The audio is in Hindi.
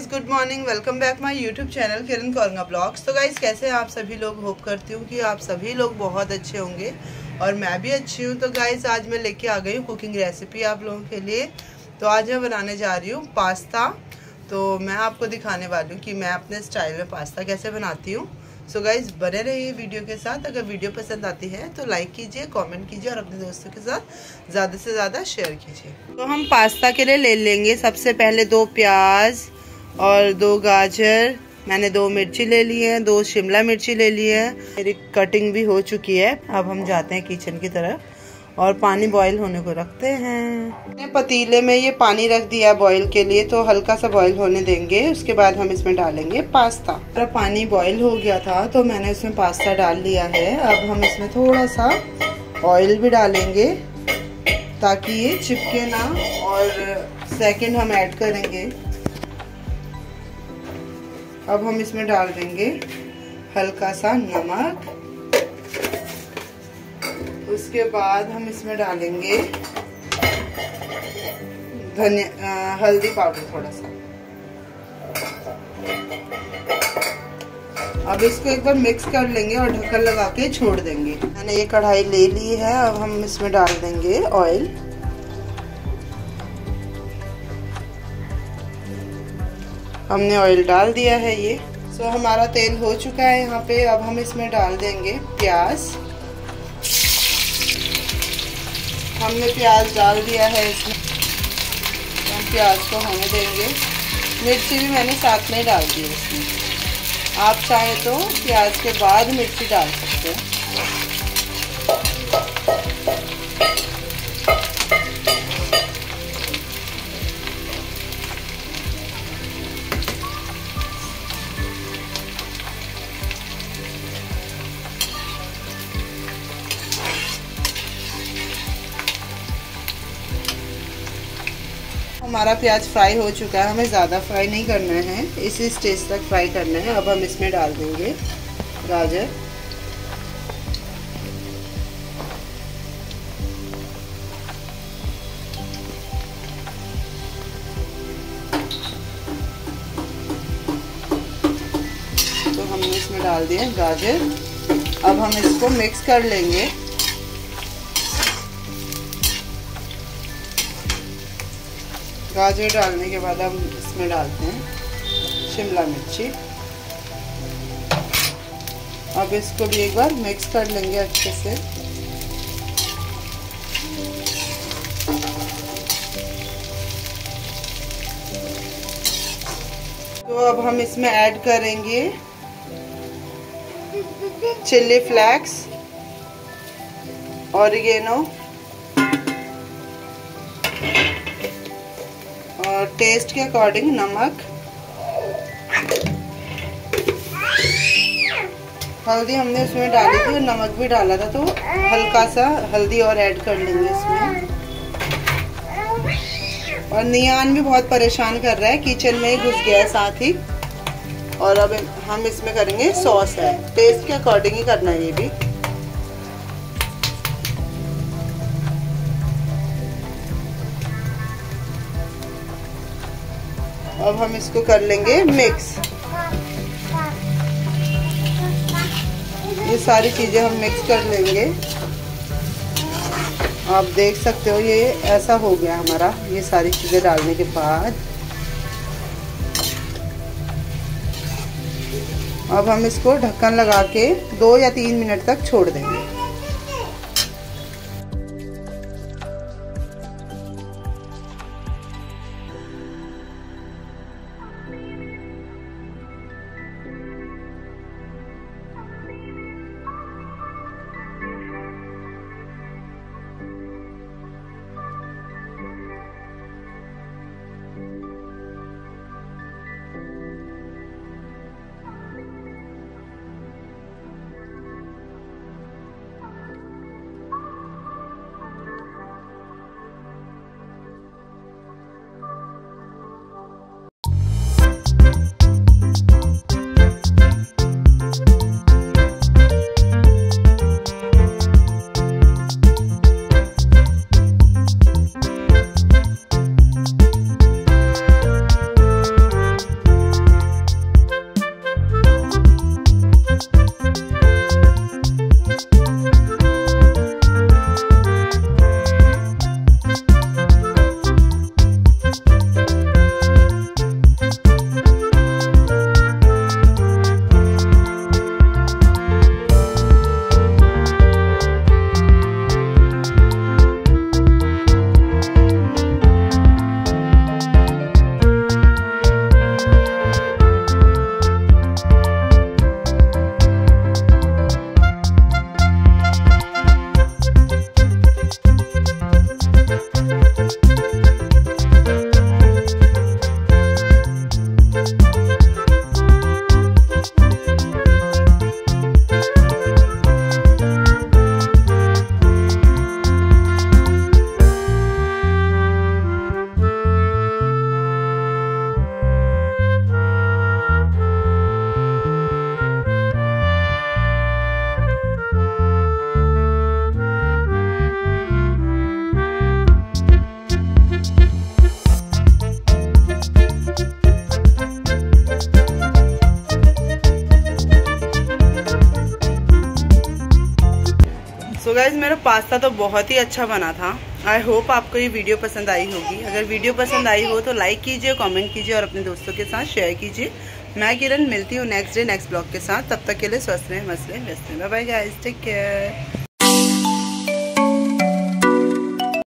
Guys, good morning. Welcome back my YouTube channel Kiran Kauranga blogs. तो गाइज, कैसे हैं आप सभी लोग? होप करती हूँ कि आप सभी लोग बहुत अच्छे होंगे और मैं भी अच्छी हूँ। तो गाइज, आज मैं लेके आ गई हूँ कुकिंग रेसिपी आप लोगों के लिए। तो आज मैं बनाने जा रही हूँ पास्ता। तो मैं आपको दिखाने वाली हूँ कि मैं अपने स्टाइल में पास्ता कैसे बनाती हूँ। सो गाइज, बने रहिए वीडियो के साथ। अगर वीडियो पसंद आती है तो लाइक कीजिए, कमेंट कीजिए और अपने दोस्तों के साथ ज़्यादा से ज़्यादा शेयर कीजिए। तो हम पास्ता के लिए ले लेंगे सबसे पहले 2 प्याज और 2 गाजर। मैंने 2 मिर्ची ले ली है, 2 शिमला मिर्ची ले ली है। मेरी कटिंग भी हो चुकी है। अब हम जाते हैं किचन की तरफ और पानी बॉईल होने को रखते हैं। मैंने पतीले में ये पानी रख दिया बॉईल के लिए, तो हल्का सा बॉईल होने देंगे। उसके बाद हम इसमें डालेंगे पास्ता। पानी बॉईल हो गया था तो मैंने इसमें पास्ता डाल लिया है। अब हम इसमें थोड़ा सा ऑयल भी डालेंगे ताकि ये चिपके ना, और सेकंड हम ऐड करेंगे। अब हम इसमें डाल देंगे हल्का सा नमक। उसके बाद हम इसमें डालेंगे हल्दी पाउडर थोड़ा सा। अब इसको एक बार मिक्स कर लेंगे और ढक्कन लगा के छोड़ देंगे। मैंने ये कढ़ाई ले ली है। अब हम इसमें डाल देंगे ऑयल। हमने ऑयल डाल दिया है ये। सो हमारा तेल हो चुका है यहाँ पे। अब हम इसमें डाल देंगे प्याज। हमने प्याज डाल दिया है इसमें। हम प्याज को होने देंगे। मिर्ची भी मैंने साथ में डाल दी है इसमें। आप चाहे तो प्याज के बाद मिर्ची डाल सकते हैं। हमारा प्याज फ्राई हो चुका है। हमें ज़्यादा फ्राई नहीं करना है, इसी स्टेज तक फ्राई करना है। अब हम इसमें डाल देंगे गाजर। तो हमने इसमें डाल दिया गाजर। अब हम इसको मिक्स कर लेंगे। गाजर डालने के बाद हम इसमें डालते हैं शिमला मिर्ची। अब इसको भी एक बार मिक्स कर लेंगे अच्छे से। तो अब हम इसमें ऐड करेंगे चिली फ्लेक्स, ऑरिगेनो और टेस्ट के अकॉर्डिंग नमक। हल्दी हमने उसमें डाली थी और नमक भी डाला था, तो हल्का सा हल्दी और ऐड कर लेंगे इसमें। और नियान भी बहुत परेशान कर रहा है, किचन में ही घुस गया है साथ ही। और अब हम इसमें करेंगे सॉस है। टेस्ट के अकॉर्डिंग ही करना है ये भी। अब हम इसको कर लेंगे मिक्स। ये सारी चीजें हम मिक्स कर लेंगे। आप देख सकते हो ये ऐसा हो गया हमारा, ये सारी चीजें डालने के बाद। अब हम इसको ढक्कन लगा के 2 या 3 मिनट तक छोड़ देंगे। गाइज मेरा पास्ता तो बहुत ही अच्छा बना था। आई होप आपको ये वीडियो पसंद आई होगी। अगर वीडियो पसंद आई हो तो लाइक कीजिए, कमेंट कीजिए और अपने दोस्तों के साथ शेयर कीजिए। मैं किरण मिलती हूँ नेक्स्ट डे नेक्स्ट ब्लॉग के साथ। तब तक के लिए स्वस्थ रहें, मस्त रहें, व्यस्त रहें। Bye bye guys, take care.